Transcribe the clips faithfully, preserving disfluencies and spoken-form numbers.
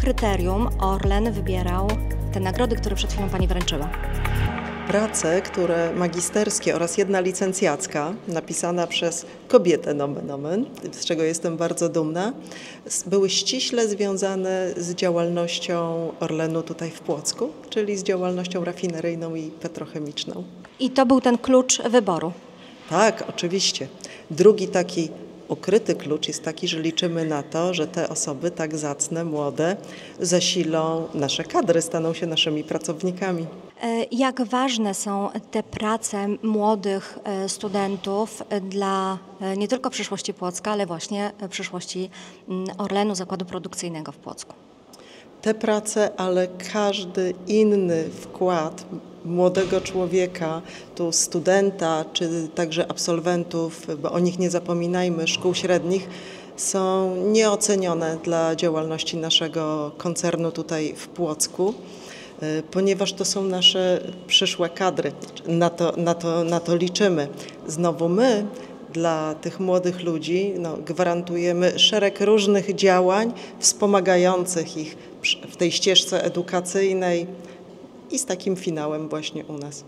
kryterium Orlen wybierał te nagrody, które przed chwilą Pani wręczyła? Prace, które magisterskie oraz jedna licencjacka, napisana przez kobietę nomen omen, z czego jestem bardzo dumna, były ściśle związane z działalnością Orlenu tutaj w Płocku, czyli z działalnością rafineryjną i petrochemiczną. I to był ten klucz wyboru? Tak, oczywiście. Drugi taki ukryty klucz jest taki, że liczymy na to, że te osoby tak zacne, młode, zasilą nasze kadry, staną się naszymi pracownikami. Jak ważne są te prace młodych studentów dla nie tylko przyszłości Płocka, ale właśnie przyszłości Orlenu, zakładu produkcyjnego w Płocku? Te prace, ale każdy inny wkład młodego człowieka, tu studenta, czy także absolwentów, bo o nich nie zapominajmy, szkół średnich, są nieocenione dla działalności naszego koncernu tutaj w Płocku, ponieważ to są nasze przyszłe kadry. Na to, na to, na to liczymy. Znowu my dla tych młodych ludzi no, gwarantujemy szereg różnych działań wspomagających ich w tej ścieżce edukacyjnej i z takim finałem właśnie u nas.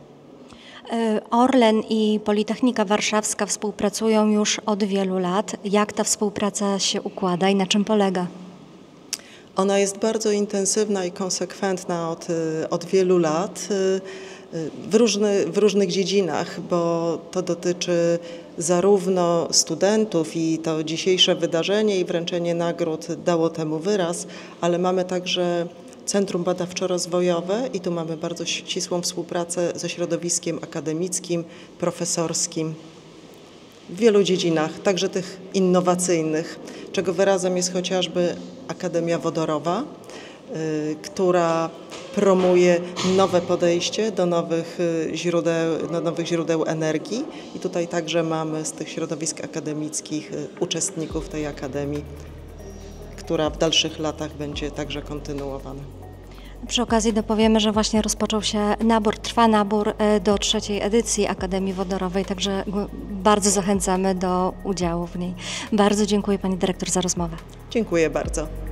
Orlen i Politechnika Warszawska współpracują już od wielu lat. Jak ta współpraca się układa i na czym polega? Ona jest bardzo intensywna i konsekwentna od, od wielu lat w, różny, w różnych dziedzinach, bo to dotyczy zarówno studentów i to dzisiejsze wydarzenie i wręczenie nagród dało temu wyraz, ale mamy także Centrum Badawczo-Rozwojowe i tu mamy bardzo ścisłą współpracę ze środowiskiem akademickim, profesorskim w wielu dziedzinach, także tych innowacyjnych, czego wyrazem jest chociażby Akademia Wodorowa, y, która promuje nowe podejście do nowych źródeł, do nowych źródeł energii i tutaj także mamy z tych środowisk akademickich y, uczestników tej akademii, która w dalszych latach będzie także kontynuowana. Przy okazji dopowiemy, że właśnie rozpoczął się nabór, trwa nabór do trzeciej edycji Akademii Wodorowej, także bardzo zachęcamy do udziału w niej. Bardzo dziękuję Pani Dyrektor za rozmowę. Dziękuję bardzo.